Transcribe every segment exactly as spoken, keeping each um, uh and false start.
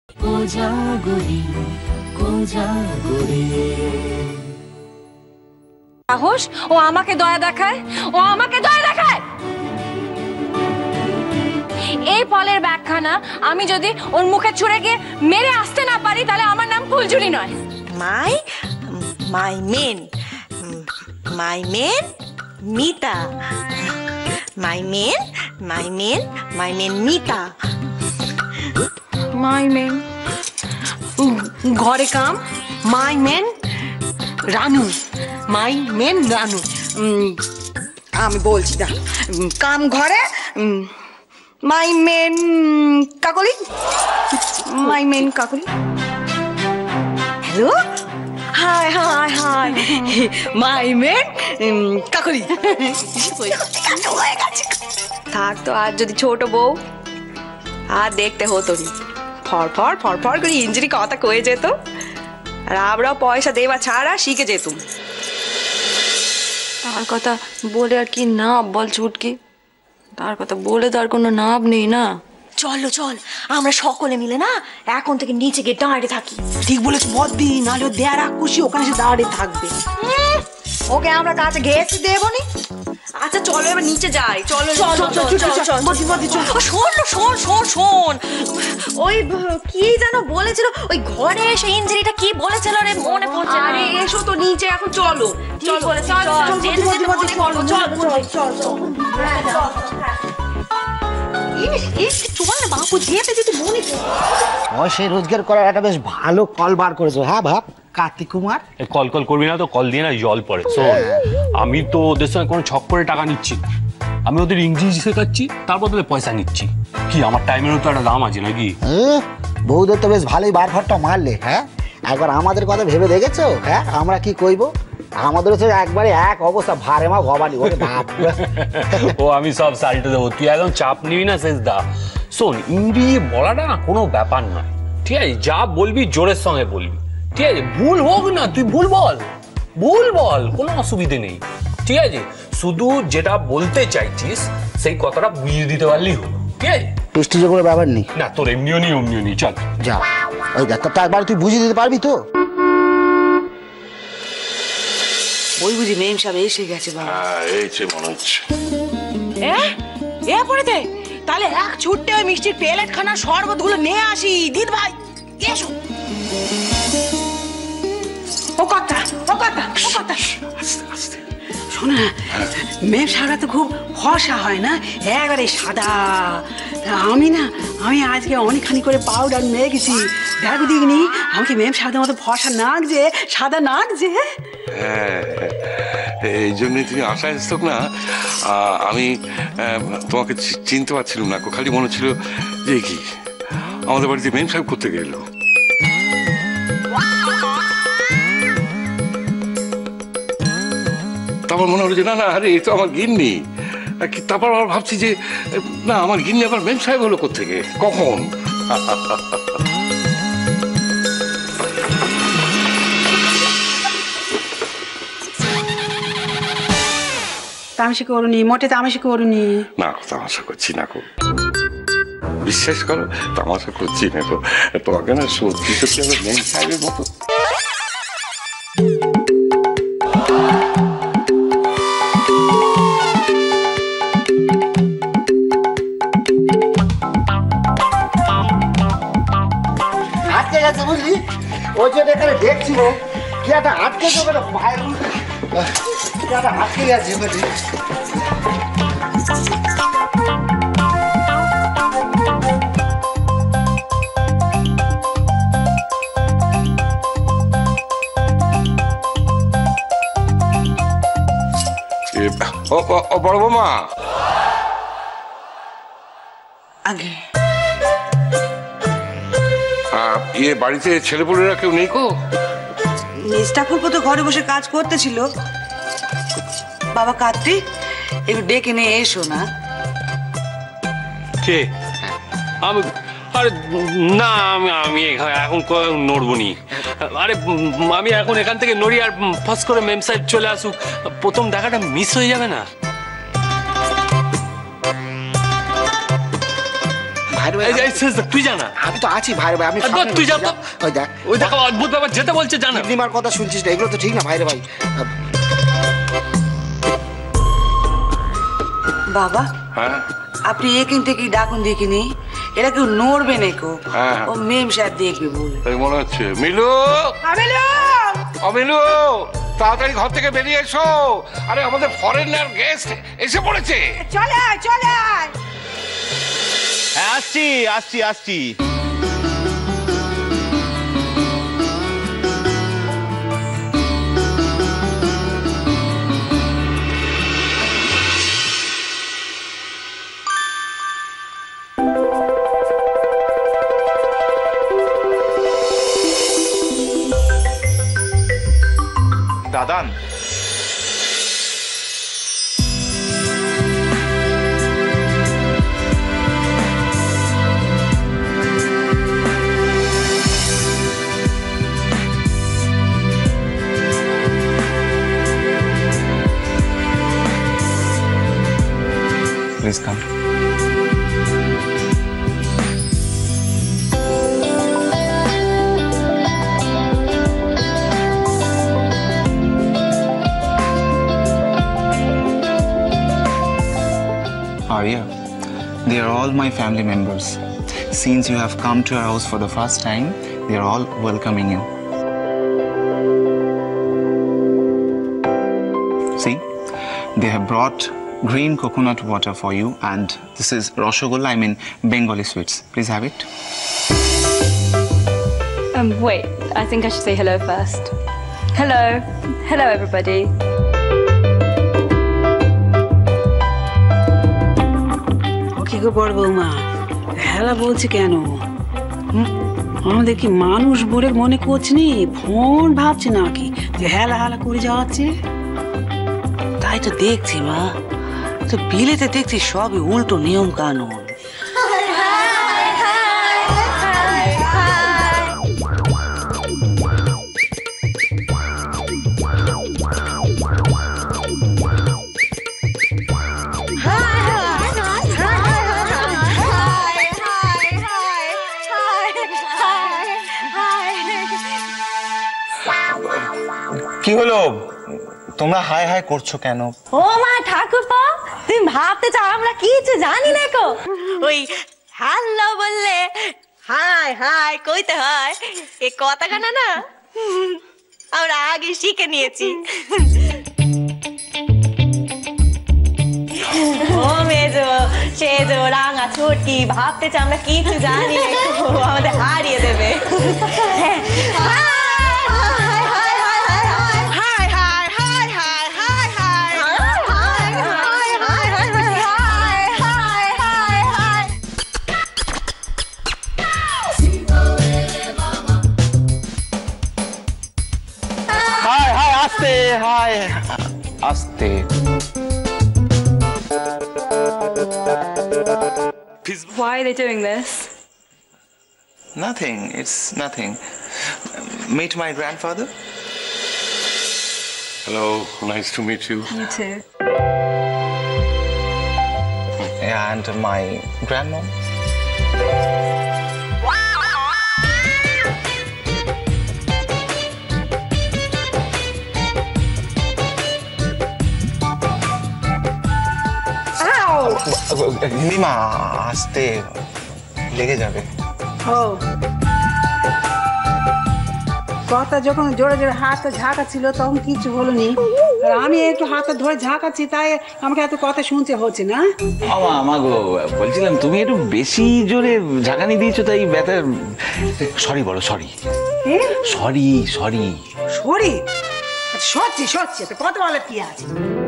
কোজাগরি কোজাগরি সাহস ও আমাকে দয়া দেখায় ও আমাকে দয়া দেখায় এই ফলের ব্যাখ্যানা আমি যদি ওর মুখে ছুঁড়ে গিয়ে মেরে আসতে না পারি তাহলে আমার নাম ফুলঝুরি নয়। My my men my men Mita my men my men my men Mita my men ঘরে come my men Ranu my men Ranu আমি বলছি না কাম ঘরে my men Kakoli my men Kakoli hello hi hi hi my men Kakoli থাক তো আর যদি ছোট বউ আর দেখতে হতো নি ফরফর ফরফর করে ইঞ্জিরি কথা কয়ে যেত আর আমরাও পয়সা দেওয়া ছাড়া শিখে যেতুম। তার কথা বলে আর কি নাম বল ছুটকি, তার কথা বলে তার কোনো নাম নেই না। চলো চল আমরা সকলে মিলে না এখন থেকে নিচে গিয়ে দাঁড়িয়ে থাকি। ঠিক বলেছ বদ্দি, নাহলে ও দেয়ার খুশি ওখানে সে দাঁড়িয়ে থাকবে। ওকে আমরা কাছে ঘেঁচে দেবো নি। আচ্ছা চলো এবার নিচে যাই। চলো শোন শোন শোন শোন ওই কি যেন বলেছিল ওই ঘরে এসে ইঞ্জিরিটা কি বলেছিল রে মনে পড়ছে। আরে এসো তো নিচে এখন চলো। চল বলে চল চল চল না বাপু যেতে যেতে মনে পয়সা রোজগার করার একটা বেশ ভালো কল বার করেছো। হ্যাঁ ভাব কার্তিক কুমার, কল কল করবি না তো, কল দিয়ে না জল পড়ে। শোন, আমি তো ওদের সঙ্গে কোনো ছক করে টাকা নিচ্ছি, আমি ওদের ইংরেজি শেখাচ্ছি, তারপর তোদের পয়সা নিচ্ছি। কি আমার টাইমেরও তো একটা দাম আছে নাকি? বউদের তো বেশ ভালোই বার ফাটটা মারলে। হ্যাঁ একবার আমাদের কথা ভেবে দেখেছো? হ্যাঁ আমরা কি কইবো, আমাদের হচ্ছে একবারে এক অবস্থা ভারে মা গবালি ওরে বাপ। ও আমি সব সাইডে দেবো, তুই একদম চাপ নিবি না শেষ দা। শোন, ইংরেজি বলাটা না কোনো ব্যাপার নয়, ঠিক আছে? যা বলবি জোরের সঙ্গে বলবি, ঠিক আছে? ভুল হোক না, তুই ভুল বল, ভুল বল, কোনো অসুবিধে নেই, ঠিক আছে? শুধু যেটা বলতে চাইছিস সেই কথাটা বুঝিয়ে দিতে পারলেই হলো, ঠিক আছে? টেস্টি কোনো ব্যাপার নেই না, তোর এমনিও নেই অমনিও নেই। চল যা, ওই ব্যাপারটা একবার তুই বুঝিয়ে দিতে পারবি তো? ওই বুঝি মেম সাহেব এসে গেছে বাবা। এইছে মনে হচ্ছে। এ পড়ে দে, তাহলে এক ছুটতে ওই মিষ্টির প্লেট খানা শরবত গুলো নিয়ে আসি। দিদ ভাই এসো। ও কথা ও কথা ও কথা শোনা, মেম সাহেবরা তো খুব ফর্সা হয় না, একবারে সাদা। আমি না আমি আজকে অনেকখানি করে পাউডার মেখেছি, দেখো দিগনি আমাকে মেম সাহেবদের মতো ফর্সা নাক যে সাদা নাক যে। হ্যাঁ এই জন্যই তুমি আশা এসত না। আমি তোমাকে চিনতে পারছিলাম না, খালি মনে ছিল যে কি আমাদের বাড়িতে মেম সাহেব করতে গেল। তারপর মনে হলো যে না না আরে এই তো আমার গিন্নি। তারপর আবার ভাবছি যে না আমার গিন্নি আবার মেম সাহেব হলো কোত্থেকে, কখন? তামাশা করুনি, মোটে তামাশা করুনি। না তামাশা করছি না, খুব বিশ্বাস করো তামাশা করছি না। তো তোমাকে না সত্যি সত্যি আমার মেম সাহেবের মতো। আটকে গেছে বুঝলি, ওই যে এখানে দেখছিল কি একটা আটকে যাবে না, পায়ের কি একটা আটকে গেছে বুঝলি। বড় বৌমা আগে ইয়ে বাড়িতে ছেলেপুলেরা কেউ নেই কো? মিস্টার ফুলকো তো ঘরে বসে কাজ করতেছিল। বাবা কার্তিক একটু ডেকে নিয়ে এসো না। কে? আমি আরে না, আমি আমি এখন নড়বো নি। আরে আমি এখন এখান থেকে নড়ি আর ফাঁস করে মেম সাহেব চলে আসুক, প্রথম দেখাটা মিস হয়ে যাবে না? ভাইরে ভাই এই এই শেষ তুই জানা আমি তো আছি ভাইরে ভাই আমি আর তুই যা তো ওই দেখ ওই দেখো অদ্ভুত ব্যাপার যেতে বলছে জানা নিমার কথা শুনছিস না এগুলো তো ঠিক না ভাইরে ভাই বাবা হ্যাঁ আপনি এখান থেকে ডাকুন দেখিনি এরা কেউ নড়বে না কেউ হ্যাঁ। ও মেম সাহেব দেখবে বলে তাই মনে হচ্ছে মিলু অমিলু তাড়াতাড়ি ঘর থেকে বেরিয়ে এসো আরে আমাদের ফরেনার গেস্ট এসে পড়েছে চলে আয় চলে আয় হ্যাঁ আসছি আসছি আসছি Dadan Please come. Arya, they are all my family members. Since you have come to our house for the first time, they are all welcoming you. See, they have brought green coconut water for you, and this is Rashogolla, I mean Bengali sweets. Please have it. Um, wait, I think I should say hello first. Hello. Hello, everybody. কি গো বড় বৌমা হেলা বলছে কেন হুম? আমাদের কি মানুষ বলে মনে করছিনি ফোন ভাবছে নাকি যে হেলা হেলা করে যাচ্ছে তাই তো দেখছি মা তো বিলেতে দেখছি সবই উল্টো নিয়ম কানুন কি হলো তোমরা হাই হাই করছো কেন ও মা ঠাকুরপো তুমি ভাবতে চাও আমরা কিছু জানি না কো ওই হ্যালো বললে হাই হাই কইতে হয় এই কথাটা না না আমরা আগে শিখে নিয়েছি ও মেজো সেজো রাঙা ছোটকি ভাবতে চাও আমরা কিছু জানি না কো আমাদের হারিয়ে দেবে Hi, Aste. Why are they doing this? Nothing. It's nothing. Meet my grandfather. Hello, nice to meet you. You too. And my grandmom. Nilima আস্তে লেগে যাবে ও কথা যখন জোরে জোরে হাতটা ঝাঁকাচ্ছিল তখন কিছু হলোনি আর আমি একটু হাতটা ধরে ঝাঁকাচ্ছি তাই আমাকে এত কথা শুনতে হচ্ছে না আমা আমাগো বলছিলাম তুমি একটু বেশি জোরে ঝাঁকানি দিয়েছো তাই ব্যথা সরি বলো সরি সরি সরি সরি সত্যি সত্যি তো কত বলে কি আছে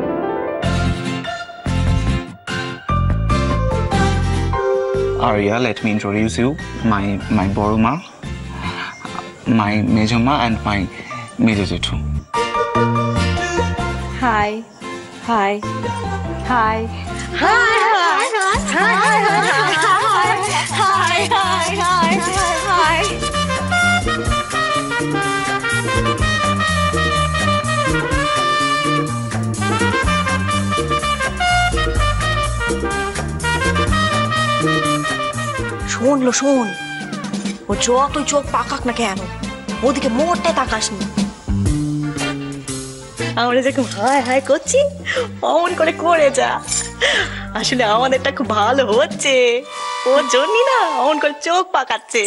Arya, let me introduce you, my my Boruma, my Mejoma, and my Mejo Jethu. Hi. Hi. Hi. Hi, hi, hi, hi, hi, hi, hi, hi, hi. শোন লো শোন, ও যতই চোখ পাকাক না কেন ওদিকে মোটে তাকাসনি। আমরা যেরকম হায় হায় করছি অমন করে করে যা, আসলে আমাদেরটা খুব ভালো হচ্ছে, ওর জন্যই না অমন করে চোখ পাকাচ্ছে।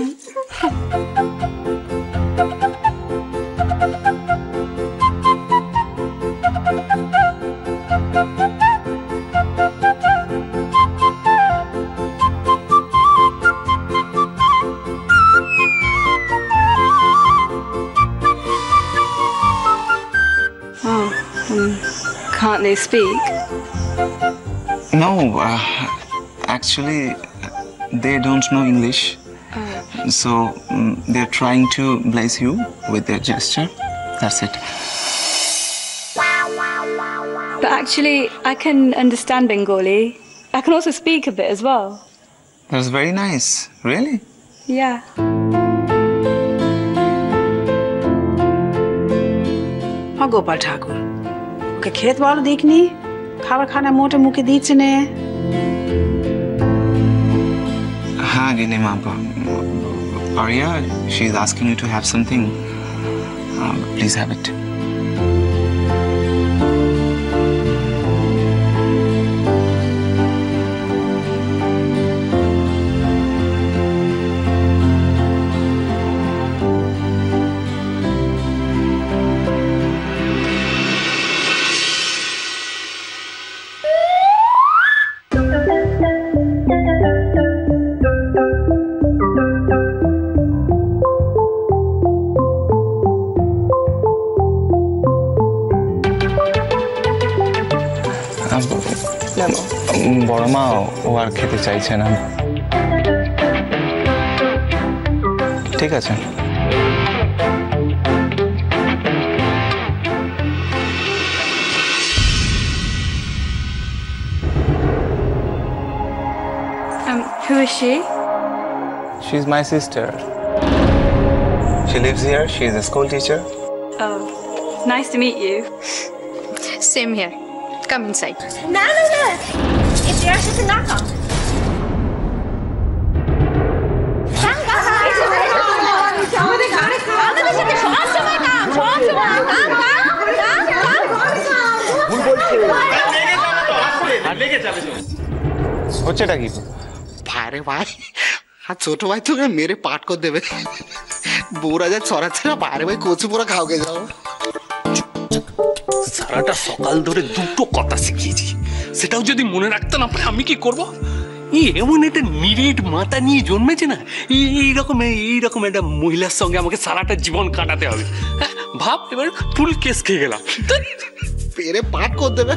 Can't they speak? No, uh, actually, they don't know English. So um, they're trying to bless you with their gesture. That's it. But actually, I can understand Bengali. I can also speak a bit as well. That's very nice. Really? Yeah. हाँ Gopal Thakur, okay खेत वालों देखनी खावर खाना मोटे मुके दीचे ने। हाँ गिने माँ पर Arya, she is asking you to have something. Uh, please have it. বড় মা ও আর খেতে চাইছে না। ঠিক আছে। Um, who is she? She's my sister. She lives here. She is a school teacher. Oh, nice to meet you. Same here. Come inside. না না না, এতে আর সাথে না কাম। আমাদের গানে আমাদের সাথে সব সময় কাম, সব সময় কাম কাম কাম কাম। ভুল বলছে। হচ্ছেটা কি? ভাই রে ভাই, আর ছোট ভাই তোকে মেরে পাট করে দেবে। বউরা যা ছড়াচ্ছে না, বাইরে ভাই কচু পোড়া খাওকে যাও। সারাটা সকাল ধরে দুটো কথা শিখিয়েছি, সেটাও যদি মনে রাখতে না পারে আমি কি করব? এই এমন একটা নিরেট মাথা নিয়ে জন্মেছে না, এইরকম এইরকম একটা মহিলার সঙ্গে আমাকে সারাটা জীবন কাটাতে হবে। ভাব, এবার ফুল কেস খেয়ে গেলাম। পেরে পাট করে দেবে।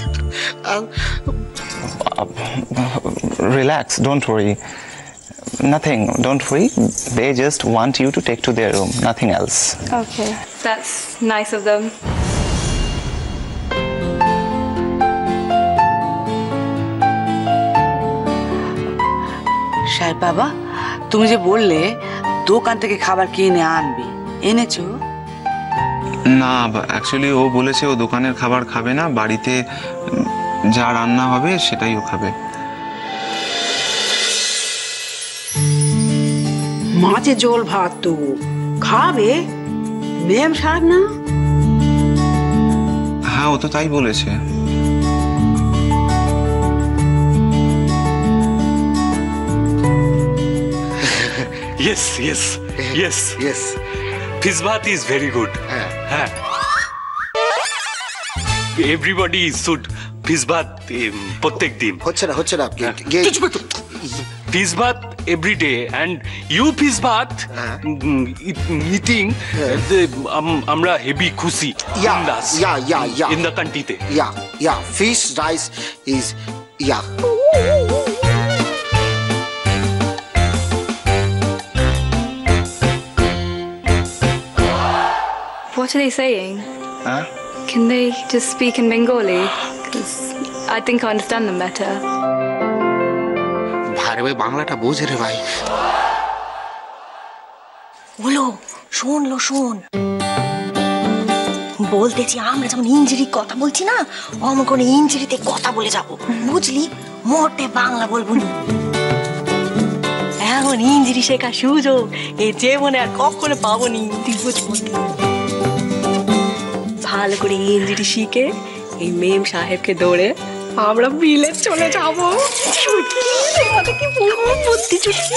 Relax, don't worry. Nothing, don't worry. They just want you to take to their room, nothing else. Okay, that's nice of them. সাহেব বাবা, তুমি যে বললে দোকান থেকে খাবার কিনে আনবে, এনেছো? না, অ্যাকচুয়ালি ও বলেছে ও দোকানের খাবার খাবে না, বাড়িতে যা রান্না হবে সেটাই ও খাবে। মাছের ঝোল ভাত তো খাবে মেম সাহেব না? হ্যাঁ, ও তো তাই বলেছে। Yes, yes, yes, yes. Fish bath is very good. হ্যাঁ হ্যাঁ। Everybody should fish bath প্রত্যেক দিন। হচ্ছে না হচ্ছে না। Fish bath every day and you fish bath eating আমরা হেভি খুশি Yeah, yeah, yeah, yeah. in the country-তে। Yeah, yeah. Fish rice is yeah. What are they saying? Huh? Can they just speak in Bengali? Because I think I understand them better. ভাই রে ভাই, বাংলাটা বোঝে রে ভাই। বলো, শোন লো শোন, বলতেছি আমরা যেমন ইঞ্জিরি কথা বলছি না, অমন করে ইঞ্জিরিতে কথা বলে যাব, বুঝলি? মোটে বাংলা বলবো না। এমন ইঞ্জিরি শেখা সুযোগ এই জীবনে আর কখনো পাবনি। তুই বুঝবো ভালো করে ইঞ্জিরি শিখে এই মেম সাহেবকে দৌড়ে আমরা মিলে চলে যাবো। কি বলবো বুদ্ধি চুটকি।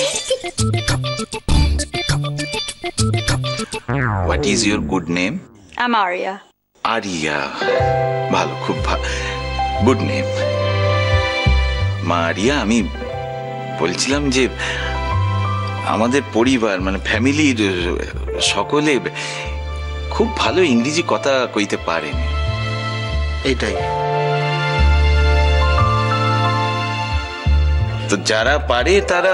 What is your good name? I'm Arya. Arya. ভালো, খুব ভালো, গুড নেম। মা আরিয়া, আমি বলছিলাম যে আমাদের পরিবার মানে ফ্যামিলির সকলে খুব ভালো ইংরেজি কথা কইতে পারেন। এটাই তো যারা পারে তারা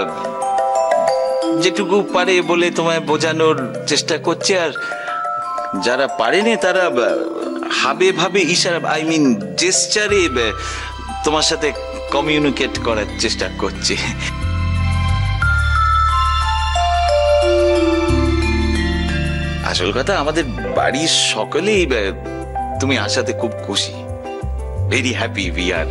যেটুকু পারে বলে তোমায় বোঝানোর চেষ্টা করছে, আর যারা পারেনি তারা হাবে ভাবে ইশারা আই মিন জেস্টারে তোমার সাথে কমিউনিকেট করার চেষ্টা করছে। আসল কথা আমাদের বাড়ির সকলেই তুমি আসাতে খুব খুশি, ভেরি হ্যাপি উই আর।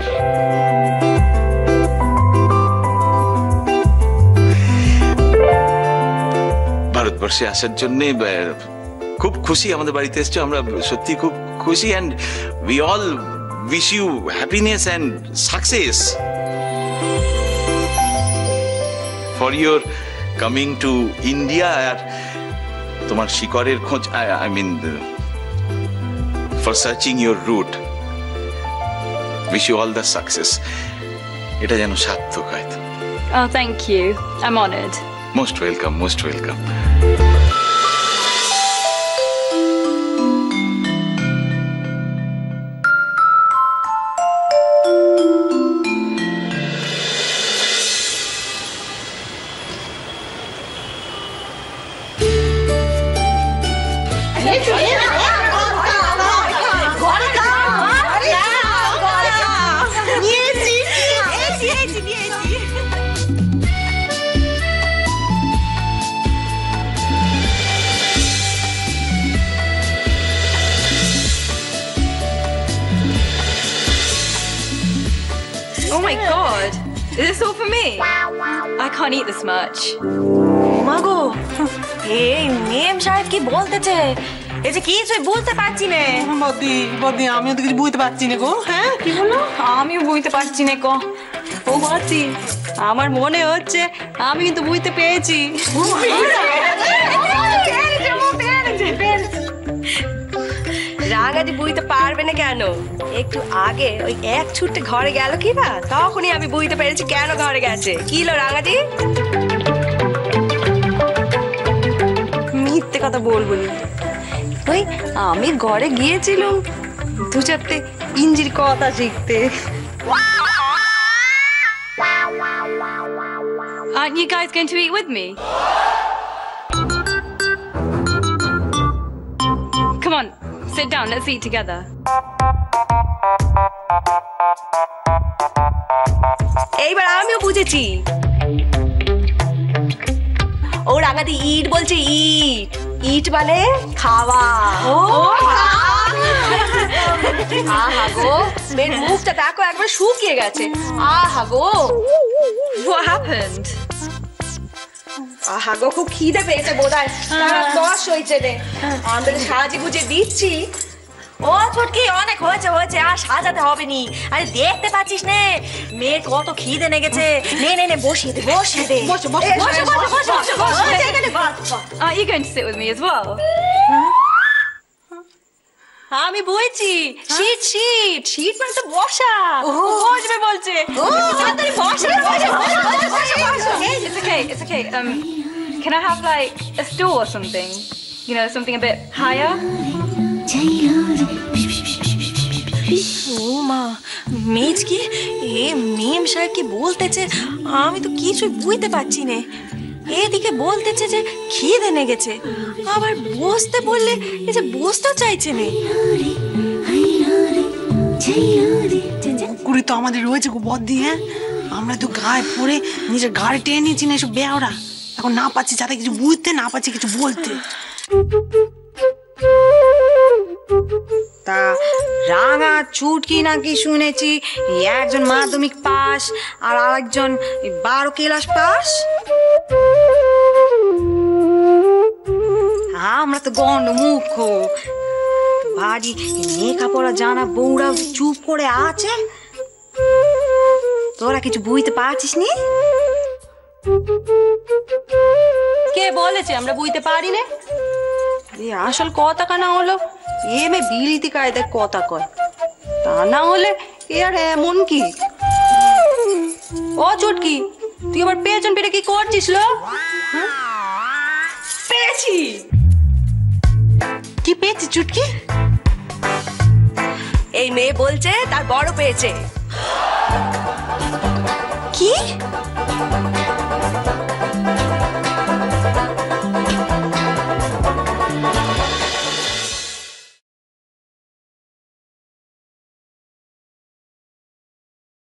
ভারতবর্ষে আসার জন্য খুব খুশি, আমাদের বাড়িতে এসছো, আমরা সত্যি খুব খুশি and we all wish you happiness and success for your coming to India. আর তোমার শিকড়ের খোঁজ, I mean for searching your root, wish you all the success. এটা যেন সার্থক হয়। Oh, thank you. I'm honored. Most welcome, most welcome. Oh my god! Is this all for me? I can't eat this much. মাগো, এই মেম সাহেব কি বলতেছে? এই যে কিছুই বুঝতে পারছি না। বদি বদি আমিও তো কিছু বুঝতে পারছি না গো। হ্যাঁ কি বলো? আমিও বুঝতে পারছি না গো। ও বাচ্চি, আমার মনে হচ্ছে আমি কিন্তু বুঝতে পেরেছি। রাঙাদি বুঝতে পারবে না কেন? একটু আগে ওই এক ছুটে ঘরে গেল কি না, তখনই আমি বুঝতে পেরেছি কেন ঘরে গেছে। কি লো রাঙাদি? মিথ্যে কথা বলবো না। ওই আমি ঘরে গিয়েছিলাম দু চারটে ইঞ্জির কথা শিখতে। Aren't you guys going to eat with me? Come on, sit down, let's eat together. এইবার আমিও বুঝেছি। ও রাঙাদি ইট বলছে, ইট ইট মানে খাওয়া। আহা গো, মেয়ের মুখটা দেখো একবার শুকিয়ে গেছে। আহা গো, What happened? আহা গো, খুব খিদে পেয়েছে বোধহয়, তারা দশ হয়েছে রে। আমরা সাজি বুঝে দিচ্ছি। ও ছটকি, অনেক হয়েছে হয়েছে, আর সাজাতে হবে নি। আরে দেখতে পাচ্ছিস নে মেয়ে কত খিদে লেগেছে। নে নে নে, বসিয়ে দে বসিয়ে দে। বসো বসো বসো বসো বসো বসো, এখানে বস বস। Are you going to sit with me as well? আমি বইছি, শীত শীত শীত মানে তো বসা। বসবে বলছে। তাড়াতাড়ি বসে বসে বসে। It's okay, it's okay. Um, can I have like a stool or something? You know, something a bit higher? ও মা, মেজ কি এ মেম সাহেব কি বলতেছে আমি তো কিছুই বুঝতে পারছি না। এদিকে বলতেছে যে খিদে লেগেছে, আবার বসতে বললে এই যে বসতে চাইছে না। কুড়ি তো আমাদের রয়েছে গো বদি। হ্যাঁ, আমরা তো গায়ে পড়ে নিজের গাড়ি টেনে নিয়েছি না, এসব বেওরা। এখন না পাচ্ছি যাতে কিছু বুঝতে, না পাচ্ছি কিছু বলতে। তা রাঙা চুটকি নাকি শুনেছি একজন মাধ্যমিক পাস আর আরেকজন বারো ক্লাস পাস। মস্ত গন্ড মুখ বাড়ি মেকা পড়া জানা বউরা চুপ করে আছে তোরা কিছু বুঝতে পারছিস নি কে বলেছে আমরা বুঝতে পারি না এই আসল কথা কানা হলো এ মে বিলিতি কায়দায় কথা কয় তা না হলে এ আর এমন কি ও চুটকি তুই আবার পেছন পেটে কি করছিস লো হ্যাঁ? পেয়েছি কি পেয়েছি চুটকি এই মেয়ে বলছে তার বড় পেয়েছে কি